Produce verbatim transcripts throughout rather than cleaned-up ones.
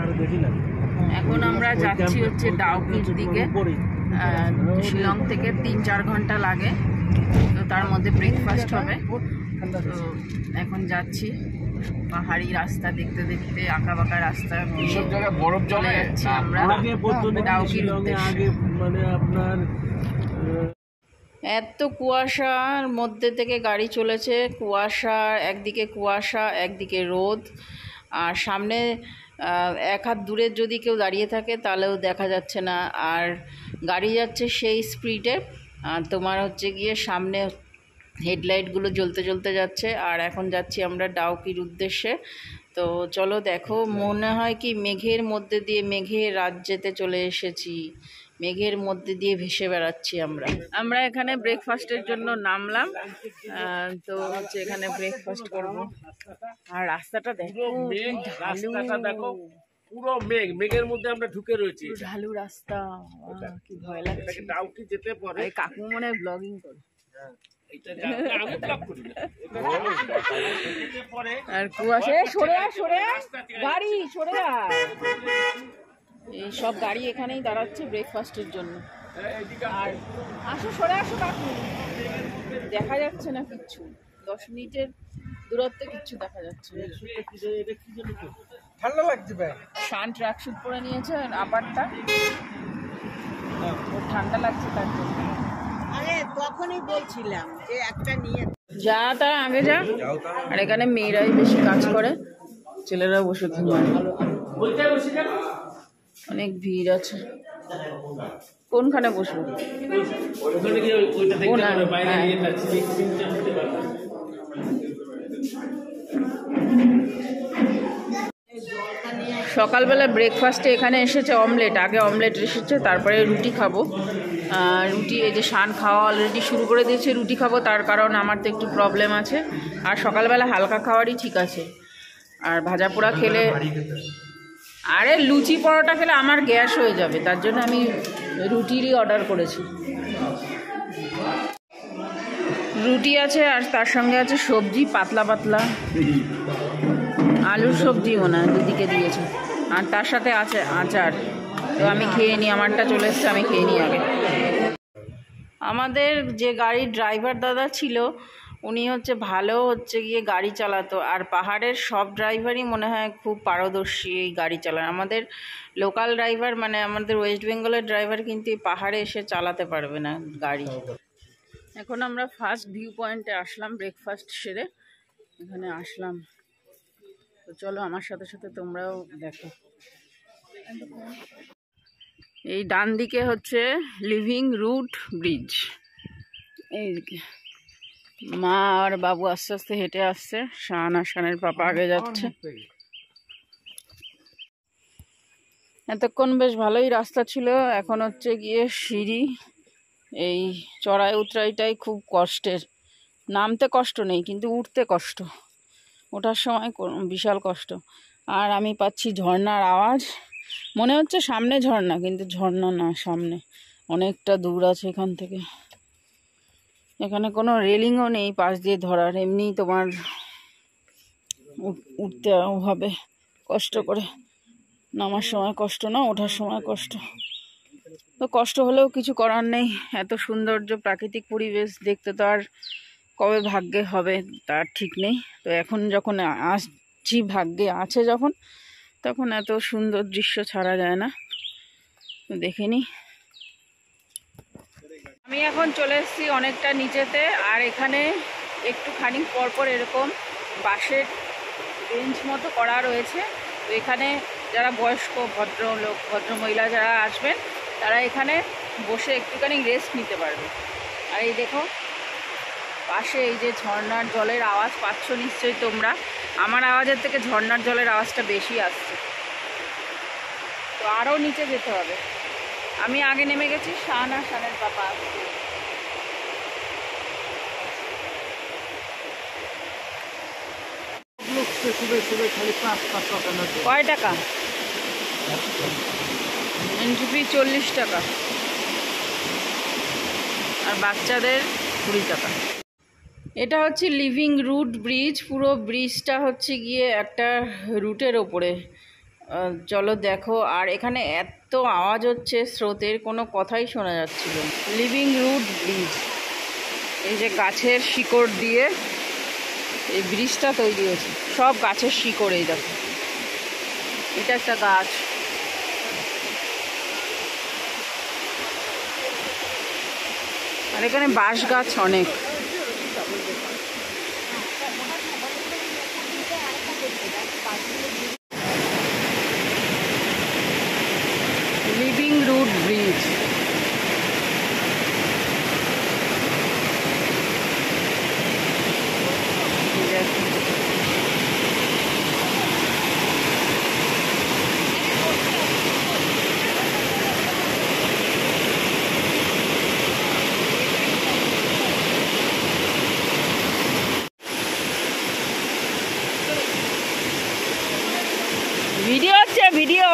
এখন আমরা যাচ্ছি হচ্ছে ডাউকির দিকে। শিলং থেকে তিন চার ঘন্টা লাগে, তো তার মধ্যে ব্রেকফাস্ট হবে। তো এখন যাচ্ছি পাহাড়ি রাস্তা দেখতে দেখতে, আঁকা বাঁকা রাস্তা বরফ চলে যাচ্ছে আমরা ডাউকির উদ্দেশ্যে। এত কুয়াশার মধ্যে থেকে গাড়ি চলেছে, কুয়াশা, একদিকে কুয়াশা একদিকে রোদ, আর সামনে এক হাত দূরের যদি কেউ দাঁড়িয়ে থাকে তাহলেও দেখা যাচ্ছে না, আর গাড়ি যাচ্ছে সেই স্পিডে, আর তোমার হচ্ছে গিয়ে সামনে হেডলাইটগুলো জ্বলতে জ্বলতে যাচ্ছে। আর এখন যাচ্ছি আমরা ডাউকির উদ্দেশ্যে। তো চলো দেখো, মনে হয় কি মেঘের মধ্যে দিয়ে, মেঘের রাজ্যেতে চলে এসেছি, মেঘের মধ্যে দিয়ে ভেসে বেড়াচ্ছি আমরা। আমরা এখানে ব্রেকফাস্টের জন্য নামলাম, তো হচ্ছে এখানে ব্রেকফাস্ট করব। আর রাস্তাটা দেখো, রাস্তাটা দেখো পুরো মেঘ, মেঘের মধ্যে আমরা ঢুকে রয়েছি, ঢালু রাস্তা, কি ভয় লাগছে। ডাউকি যেতে পরে কাকু মনে ব্লগিং করে, আর কুয়াশা, সরে আয় সরে আয় গাড়ি, সরে আয়। এই সব গাড়ি এখানেই দাঁড়াচ্ছে ব্রেকফাস্টের জন্য। আর আসো, সরে আসো কাকু, দেখা যাচ্ছে না কিচ্ছু, দশ মিনিটের দূরত্বে কিচ্ছু দেখা যাচ্ছে। ঠান্ডা লাগছে, শান ট্র্যাক শুট পরে নিয়েছে আপারটা, ওর ঠান্ডা লাগছে তার জন্য। আরে তখনই বলছিলাম যে একটা নিয়ে যা, তা আগে যা। আর এখানে মেয়েরাই বেশি কাজ করে, ছেলেরা বসে ঘুমায়, অনেক ভিড় আছে। কোনখানে বসবো? সকালবেলা ব্রেকফাস্টে এখানে এসেছে অমলেট, আগে অমলেট এসেছে, তারপরে রুটি খাবো। রুটি, এই যে শান খাওয়া অলরেডি শুরু করে দিয়েছে, রুটি খাবো, তার কারণ আমার তো একটু প্রবলেম আছে। আর সকালবেলা হালকা খাওয়ারই ঠিক আছে, আর ভাজা পোড়া খেলে, আরে লুচি পরোটা খেলে আমার গ্যাস হয়ে যাবে, তার জন্য আমি রুটিরই অর্ডার করেছি। রুটি আছে আর তার সঙ্গে আছে সবজি, পাতলা পাতলা আলুর সবজি মনে হয় দুদিকে দিয়েছে, আর তার সাথে আছে আচার। তো আমি খেয়ে নিই, আমারটা চলে এসছে, আমি খেয়ে নিই আগে। আমাদের যে গাড়ির ড্রাইভার দাদা ছিল, উনি হচ্ছে ভালো হচ্ছে গিয়ে গাড়ি চালাতো, আর পাহাড়ের সব ড্রাইভারই মনে হয় খুব পারদর্শী এই গাড়ি চালান। আমাদের লোকাল ড্রাইভার, মানে আমাদের ওয়েস্ট বেঙ্গলের ড্রাইভার কিন্তু পাহাড়ে এসে চালাতে পারবে না গাড়ি। এখন আমরা ফার্স্ট ভিউ পয়েন্টে আসলাম, ব্রেকফাস্ট সেরে এখানে আসলাম। তো চলো আমার সাথে সাথে তোমরাও দেখো। এই ডান দিকে হচ্ছে লিভিং রুট ব্রিজ, এইদিকে মা আর বাবু আস্তে আস্তে হেঁটে আসছে, শান আর শানের পাপা আগে যাচ্ছে। এতক্ষণ বেশ ভালোই রাস্তা ছিল, এখন হচ্ছে গিয়ে সিঁড়ি। এই চড়াই উতরাইটাই খুব কষ্টের, নামতে কষ্ট নেই কিন্তু উঠতে কষ্ট, ওঠার সময় বিশাল কষ্ট। আর আমি পাচ্ছি ঝর্ণার আওয়াজ, মনে হচ্ছে সামনে ঝর্ণা, কিন্তু ঝর্ণা না, সামনে অনেকটা দূর আছে এখান থেকে। এখানে কোনো রেলিংও নেই পাশ দিয়ে ধরার, এমনি তোমার উঠতে হবে কষ্ট করে, নামার সময় কষ্ট না, ওঠার সময় কষ্ট। তো কষ্ট হলেও কিছু করার নেই, এত সৌন্দর্য প্রাকৃতিক পরিবেশ দেখতে তো আর কবে ভাগ্যে হবে তার ঠিক নেই। তো এখন যখন আসছি, ভাগ্যে আছে যখন, তখন এত সুন্দর দৃশ্য ছাড়া যায় না। তো দেখে নি, আমি এখন চলে এসেছি অনেকটা নিচেতে, আর এখানে একটুখানি পরপর এরকম বাঁশের বেঞ্চ মতো করা রয়েছে। তো এখানে যারা বয়স্ক ভদ্রলোক, ভদ্রমহিলা যারা আসবেন, তারা এখানে বসে একটুখানি রেস্ট নিতে পারবে। আর এই দেখো পাশে এই যে ঝর্ণার জলের আওয়াজ পাচ্ছ নিশ্চয়ই তোমরা, আমার আওয়াজের থেকে ঝর্ণার জলের আওয়াজটা বেশি আসছে। তো আরও নিচে যেতে হবে, আমি আগে নেমে গেছি, শান আর শানের পাপা আসছে। কয় টাকা? এন্ট্রি ফি চল্লিশ টাকা, আর বাচ্চাদের কুড়ি টাকা। এটা হচ্ছে লিভিং রুট ব্রিজ, পুরো ব্রিজটা হচ্ছে গিয়ে একটা রুটের ওপরে, আহ, চলো দেখো। আর এখানে এত আওয়াজ হচ্ছে, স্রোতের কোনো কথাই শোনা যাচ্ছিল না। লিভিং রুট ব্রিজ, এই যে গাছের শিকড় দিয়ে এই ব্রিজটা তৈরি হয়েছে, সব গাছের শিকড়। এই দেখো, এটা একটা গাছ। আর এখানে বাঁশ গাছ অনেক। Living root bridge. ভিডিও হচ্ছে, ভিডিও।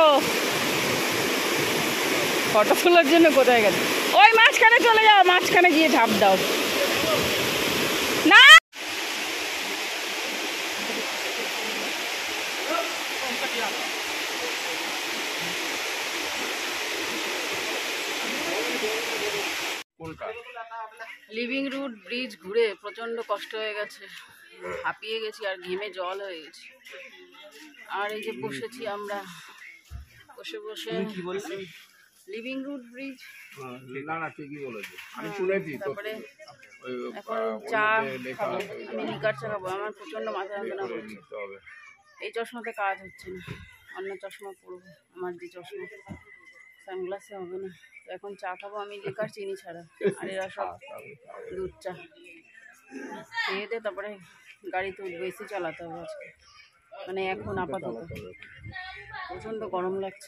ফটো তোলার জন্য কোথায় গেছে? ওই মাঝখানে চলে যাও, মাঝখানে গিয়ে ঝাঁপ দাও। না, লিভিং রুট ব্রিজ ঘুরে প্রচন্ড কষ্ট হয়ে গেছে, হাঁপিয়ে গেছি আর ঘেমে জল হয়ে গেছি। আর এই যে বসেছি আমরা, বসে বসে কি বলছি, লিভিং রুট ব্রিজ। না না ঠিকই বলেছো, আমি শুনেছি। তারপরে এখন চা খাবো, আমি লিকার চা খাবো। আমার প্রচন্ড মাথা যন্ত্রণা করছে, এই চশমাতে কাজ হচ্ছে না, অন্য চশমা পরবো। আমার যে চশমা, সানগ্লাসে হবে না। তো এখন চা খাবো আমি, লিকার চিনি ছাড়া। আর এরা সব দুধ চা খেয়ে দে, তারপরে গাড়িতে উঠবো। এসি চালাতে হবে আজকে, মানে এখন আপাতত। প্রচন্ড গরম লাগছে।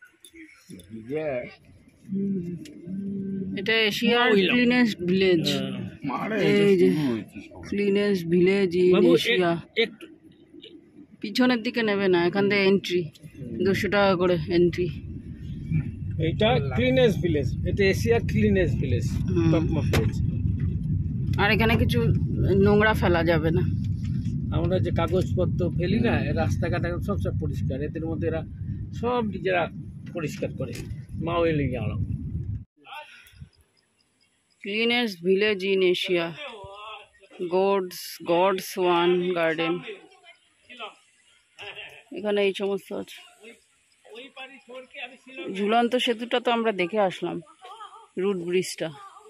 এটা এশিয়ার ক্লিনেস্ট ভিলেজ। এই যে ক্লিনেস্ট ভিলেজ ইন এশিয়া। পিছনের দিকে নেবে না, এখান থেকে এন্ট্রি দুশো টাকা করে এন্ট্রি। এটা ক্লিনেস্ট ভিলেজ, এটা এশিয়ার ক্লিনেস্ট ভিলেজ। আর এখানে কিছু নোংরা ফেলা যাবে না। আমরা যে কাগজপত্র ফেলি না, রাস্তাঘাট সব সব পরিষ্কার। এদের মধ্যে এরা সব নিজেরা পরিষ্কার করে। মাও এলে গেল cleanest village in Asia, God's God's own garden. এখানে এই সমস্ত আছে। ঝুলন্ত সেতুটা তো আমরা দেখে আসলাম, রুট ব্রিজটা।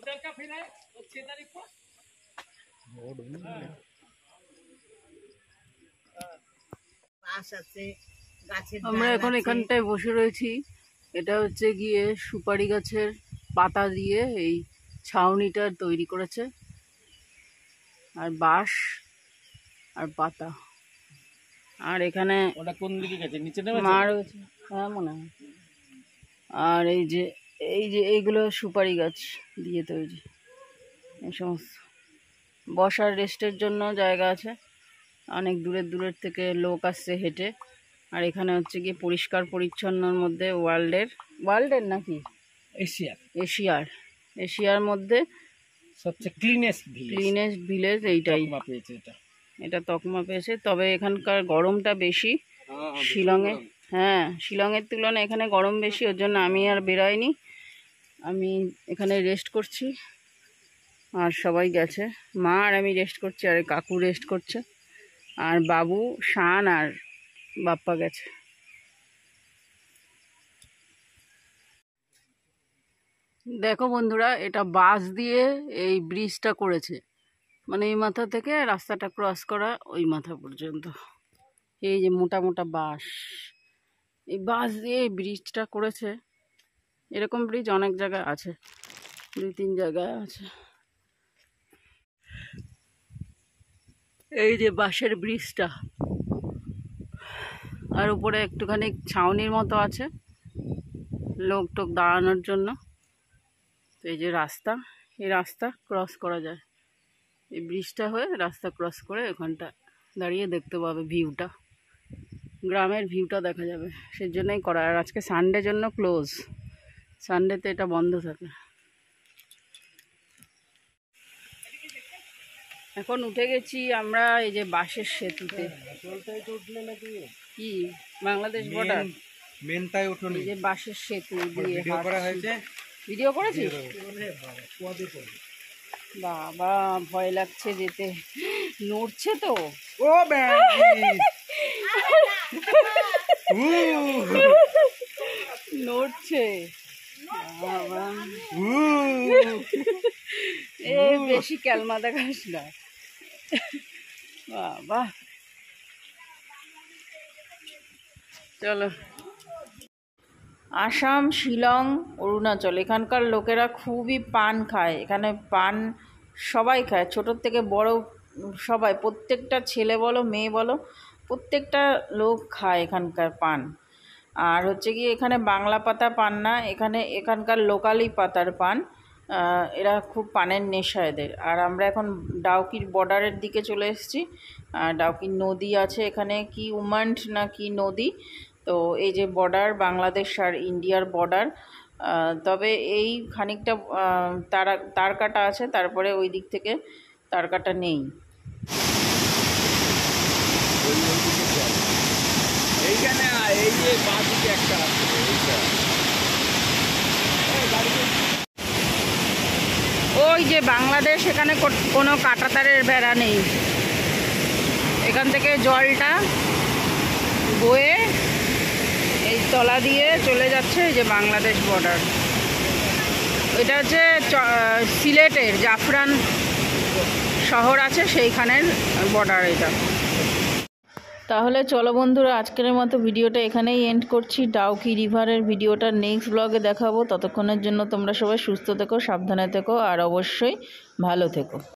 আমরা এখন এখানটায় বসে রয়েছি। এটা হচ্ছে গিয়ে সুপারি গাছের পাতা দিয়ে এই ছাউনিটা তৈরি করেছে, আর বাঁশ আর পাতা। আর এখানে ওটা কোন দিকে গেছে, নিচে মা রয়েছে, হ্যাঁ মনে হয়। আর এই যে এই যে এইগুলো সুপারি গাছ দিয়ে তৈরি। এই সমস্ত বসার রেস্টের জন্য জায়গা আছে। অনেক দূরের দূরের থেকে লোক আসছে হেঁটে। আর এখানে হচ্ছে গিয়ে পরিষ্কার পরিচ্ছন্নর মধ্যে ওয়ার্ল্ডের ওয়ার্ল্ডের নাকি এশিয়ার এশিয়ার এশিয়ার মধ্যে সবচেয়ে ক্লিনেস্ট ভিলেজ। ক্লিনেস্ট ভিলেজ এইটাই পেয়েছে এটা, এটা তকমা পেয়েছে। তবে এখানকার গরমটা বেশি শিলংয়ে। হ্যাঁ, শিলংয়ের তুলনায় এখানে গরম বেশি, ওর জন্য আমি আর বেরোইনি। আমি এখানে রেস্ট করছি, আর সবাই গেছে। মা আর আমি রেস্ট করছি, আর কাকু রেস্ট করছে, আর বাবু, শান আর বাপ্পা গেছে। দেখো বন্ধুরা, এটা বাঁশ দিয়ে এই ব্রিজটা করেছে, মানে এই মাথা থেকে রাস্তাটা ক্রস করা ওই মাথা পর্যন্ত। এই যে মোটা মোটা বাঁশ, এই বাঁশ দিয়ে এই ব্রিজটা করেছে। এরকম ব্রিজ অনেক জায়গায় আছে, দুই তিন জায়গায় আছে। এই যে বাঁশের ব্রিজটা, আর উপরে একটুখানি ছাউনির মতো আছে লোক টোক দাঁড়ানোর জন্য। তো এই যে রাস্তা, এই রাস্তা ক্রস করা যায়, এই ব্রিজটা হয়ে রাস্তা ক্রস করে ওখানটা দাঁড়িয়ে দেখতে পাবে ভিউটা, গ্রামের ভিউটা দেখা যাবে। সেজন্যই করা। আর আজকে সানডে জন্য ক্লোজ, সানডেতে এটা বন্ধ থাকে। এখন উঠে গেছি আমরা এই যে বাঁশের সেতুতে। কি বাংলাদেশ বর্ডার মেনটাই উঠুনি এই যে বাঁশের সেতু দিয়ে ভিডিও করা হয়েছে ভিডিও করেছিস বাবা ভয় লাগছে যেতে নড়ছে তো ও ব্যাগি উ নড়ছে বাবা উ এ বেশি ক্যালমা দেখাস না বাবা চলো আসাম শিলং অরুণাচল এখানকার লোকেরা খুবই পান খায় এখানে পান সবাই খায় ছোটোর থেকে বড় সবাই প্রত্যেকটা ছেলে বলো মেয়ে বলো প্রত্যেকটা লোক খায় এখানকার পান আর হচ্ছে কি এখানে বাংলা পাতা পান না এখানে এখানকার লোকালি পাতার পান এরা খুব পানের নেশা এদের আর আমরা এখন ডাউকির বর্ডারের দিকে চলে এসেছি ডাউকির নদী আছে এখানে কি উমান্ট না কি নদী তো এই যে বর্ডার বাংলাদেশ আর ইন্ডিয়ার বর্ডার তবে এই খানিকটা তারা তার কাটা আছে তারপরে ওই দিক থেকে তার কাটা নেই এইখানে এই যে বাদিকে একটা আছে ওই যে বাংলাদেশ এখানে কোনো কাঁটাতারের বেড়া নেই এখান থেকে জলটা বয়ে এই তলা দিয়ে চলে যাচ্ছে এই যে বাংলাদেশ বর্ডার এটা হচ্ছে সিলেটের জাফরান শহর আছে সেইখানের বর্ডার এটা তাহলে চলো বন্ধুরা আজকের মতো ভিডিওটা এখানেই এন্ড করছি ডাউকি রিভারের ভিডিওটা নেক্সট ব্লগে দেখাবো ততক্ষণের জন্য তোমরা সবাই সুস্থ থেকো সাবধানে থেকো আর অবশ্যই ভালো থেকো।